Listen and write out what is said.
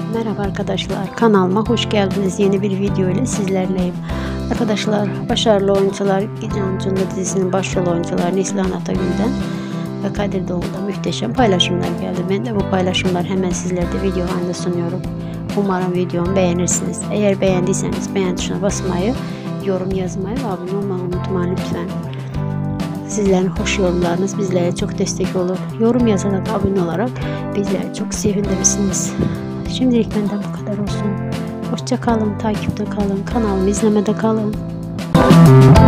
Merhaba arkadaşlar, kanalıma hoş geldiniz. Yeni bir video ile sizlerleyim. Arkadaşlar, başarılı oyuncular Gece Cunda dizisinin başrol oyuncuları Neslihan Atagül'den ve Kadir Doğulu'da muhteşem paylaşımlar geldi. Ben de bu paylaşımlar hemen sizlere video halinde sunuyorum. Umarım videomu beğenirsiniz. Eğer beğendiyseniz beğen tuşuna basmayı, yorum yazmayı ve abone olmayı unutmayın lütfen. Sizlerin hoş yorumlarınız bizlere çok destek olur. Yorum yazarak, abone olarak bizleri çok sevindirirsiniz. Şimdilik benden bu kadar olsun. Hoşça kalın, takipte kalın, kanalımı izlemede kalın.